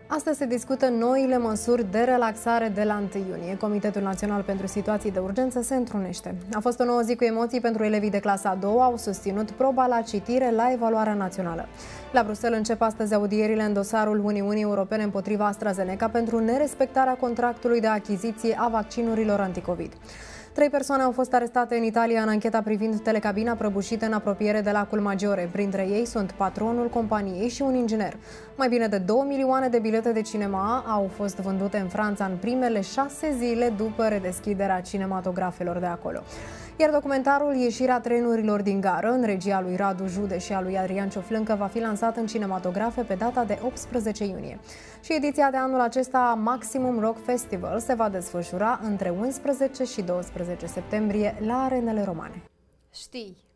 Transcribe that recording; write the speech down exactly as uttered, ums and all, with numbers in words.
Astăzi se discută noile măsuri de relaxare de la întâi iunie. Comitetul Național pentru Situații de Urgență se întrunește. A fost o nouă zi cu emoții pentru elevii de clasa a doua, au susținut proba la citire la evaluarea națională. La Bruxelles încep astăzi audierile în dosarul Uniunii Europene împotriva AstraZeneca pentru nerespectarea contractului de achiziție a vaccinurilor anticovid. Trei persoane au fost arestate în Italia în ancheta privind telecabina prăbușită în apropiere de lacul Maggiore. Printre ei sunt patronul companiei și un inginer. Mai bine de două milioane de bilete de cinema au fost vândute în Franța în primele șase zile după redeschiderea cinematografelor de acolo. Iar documentarul Ieșirea trenurilor din gară, în regia lui Radu Jude și a lui Adrian Cioflâncă, va fi lansat în cinematografe pe data de optsprezece iunie. Și ediția de anul acesta Maximum Rock Festival se va desfășura între unsprezece și douăsprezece septembrie la Arenele Romane. Știi